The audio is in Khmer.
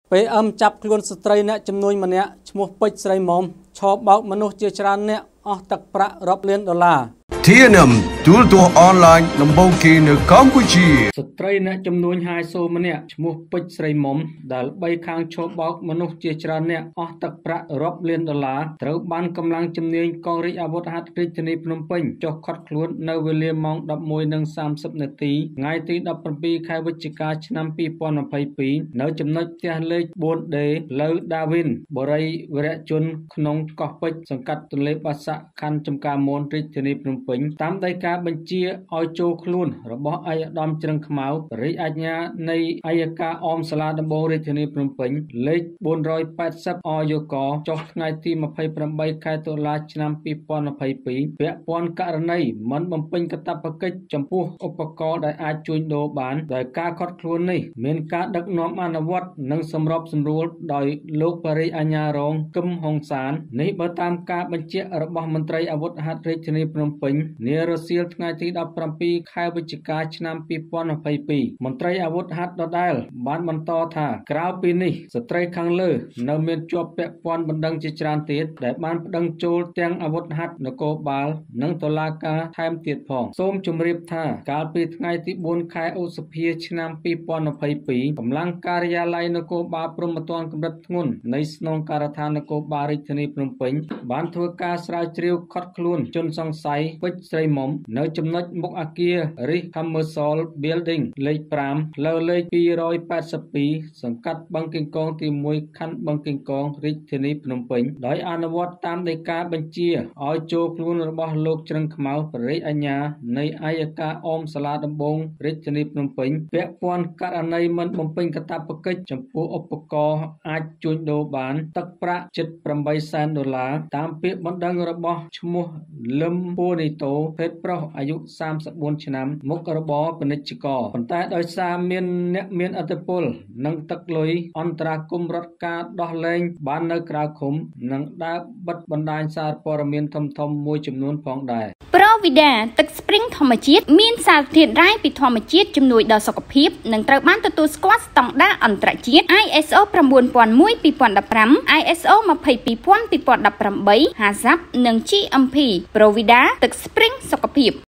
ពេលចាប់ខ្លួនស្ត្រីអ្នកចំនួនម្នាក់ឈ្មោះពេជ្រស្រីមុំឆោបបោកមនុស្សជាច្រើនអ្នកអស់ទឹកប្រាក់រាប់លានដុល្លារ TNM ទូរទស្សន៍អនឡាញដំបូងគេនៅកម្ពុជាស្ត្រីអ្នកចំនួនហាយសូម្នាក់ឈ្មោះពេជ្រស្រីមុំដែលបីខាងឆោបបោកមនុស្សជាច្រើនអ្នកអស់ទឹកប្រាក់រាប់លានដុល្លារត្រូវបានកម្លាំងជំនាញកងរាជអាវុធហត្ថរាជធានីភ្នំពេញចុះឃាត់ខ្លួននៅវេលាម៉ោង 11:30 នាទីថ្ងៃទី 17 ខែវិច្ឆិកាឆ្នាំ 2022 នៅចំណុចផ្ទះលេខ 4D ផ្លូវដាវីនបរិយវរៈជនក្នុងកោះពេជ្រសង្កាត់ទន្លេបាសាក់ខណ្ឌចំការមនរាជធានីភ្នំពេញតាមដីកាបញ្ជាឲ្យចូលខ្លួនរបស់ឯកឧត្តមជ្រឹងខ្មៅរាជអាជ្ញានៃអัยការអមសាលាដំបងរាជធានីភ្នំពេញលេខ 480 អយក ចុះថ្ងៃទី 28 ខែតុលាឆ្នាំ 2022 ពាក់ព័ន្ធករណីមិនបំពេញកាតព្វកិច្ចចំពោះឧបករណ៍ដែលអាចជួញដូរបានដោយការឃាត់ខ្លួននេះមានការដឹកនាំអនុវត្តនិងសម្របសម្រួលដោយលោកបរិយាអាជ្ញារងគឹមហុងសាននេះបើតាមការបញ្ជាក់របស់មន្ត្រីអាវុធហត្ថរាជធានីភ្នំពេញនារសៀលថ្ងៃទី 17 ខែវិច្ឆិកាឆ្នាំ 2022 មន្ត្រីអាវុធហត្ថដដែលបានបន្តថាក្រៅពីនេះស្ត្រីខាងលើនៅមានជាប់ពាក់ព័ន្ធបណ្ដឹងជាច្រើនទៀតដែលបានប្តឹងចូលទាំងអាវុធហត្ថនគរបាលនិងតុលាការថែមទៀតផងសូមជម្រាបថាកាលពីថ្ងៃទី 4 ខែឧសភាឆ្នាំ 2022 កម្លាំងការិយាល័យនគរបាលព្រហ្មទណ្ឌកម្រិតធ្ងន់នៃស្នងការដ្ឋាននគរបាលរាជធានីភ្នំពេញបានធ្វើការស្រាវជ្រាវឃាត់ខ្លួនជនសង្ស័យពេជ្រស្រីមុំនៅចំណុចមុខអគារ Riz Commercial Building លេខ 5 ផ្លូវលេខ 282 សង្កាត់បឹងកេងកងទី 1 ខណ្ឌបឹងកេងកងរាជធានីភ្នំពេញដោយអនុវត្តតាមដីកាបញ្ជាឲ្យចូលខ្លួនរបស់លោកជ្រឹងខ្មៅព្រះរាជអាជ្ញានៃអัยការអមសាលាដំបងរាជធានីភ្នំពេញពាក់ព័ន្ធករណីមិនបំពេញកាតព្វកិច្ចចំពោះឧបករណ៍អាចជួញដូរបានទឹកប្រាក់ជិត 8 សែនដុល្លារតាមពាក្យបណ្ដឹងរបស់ឈ្មោះលឹមពូនីតូភេទប្រុសអាយុ 34 ឆ្នាំមុខរបរពាណិជ្ជករប៉ុន្តែដោយសារមានអ្នកមានឥទ្ធិពលនិងទឹកលុយអន្តរាគមន៍រដ្ឋការដោះលែងបាននៅក្រៅឃុំនិងដើរបិទបណ្ដាញសារព័ត៌មានធំៗមួយចំនួនផងដែរប្រូវីដាទឹកស្ព្រីងធម្មជាតិមានសារធាតុរ៉ែពីធម្មជាតិជំនួយដល់សុខភាពនិងត្រូវបានទទួលស្គាល់ស្តង់ដារអន្តរជាតិ ISO 9001:2015 ISO 22000:2018 HACCP និង GMP ប្រូវីដាទឹកស្ព្រីងសុខភាព